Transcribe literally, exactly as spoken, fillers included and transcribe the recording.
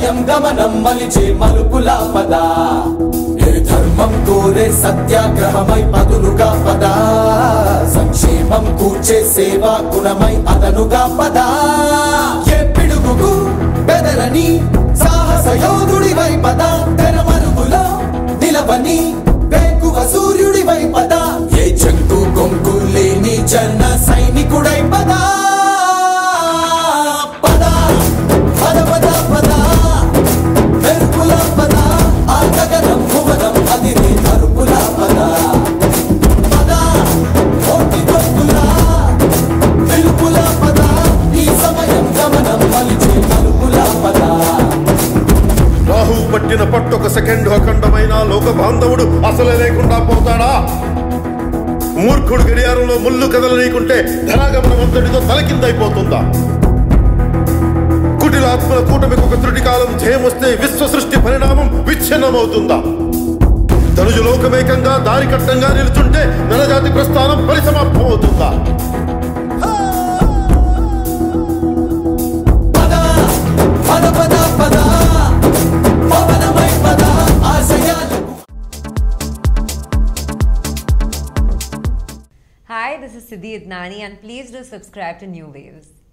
సమయం గమనం మలిచే మలుపులా పద ఏ ధర్మం కోరే సత్యాగ్రహమై పదులుగా పద సంక్షేమం కూర్చే సేవా గుణమై అదనుగా పద ఏ పిడుగుకు బెదరని సాహస యోధుడివై పద తెరమరుగులో నిలవని వేకువ సూర్యుడివై పద ఏ చెంగు కొంగు లేని జన సైనికుడై పద పద పద పద పద మెరుపుల పద ఆ గగనం భువనం అది నీ అరుపుల పద పద కోటి గొంతుల పిలుపుల పద ఈ సమయం గమనం మలిచే మలుపుల పద రాహు పట్టిన పట్టొక సెకండ్ అఖండమైన లోక బాంధవుడు అసలే లేకుండా పోతాడా? మూర్ఖుడు గడియారంలో ముళ్ళు కదలనీకుంటే ధనాగమనం అంతటితో తలకిందైపోతుందా? కుటిలాత్మల కూటమికి ఒక త్రుటి కాలం జయమొస్తే విశ్వ సృష్టి పరిణామం విచ్ఛిన్నమవుతుందా? ధనుజు లోకమేకంగా దారి కట్టంగా నిలుచుంటే నరజాతి ప్రస్థానం పరిసమాప్తమవుతుందా? Hi, this is Siddhi Idnani and please do subscribe to New Waves.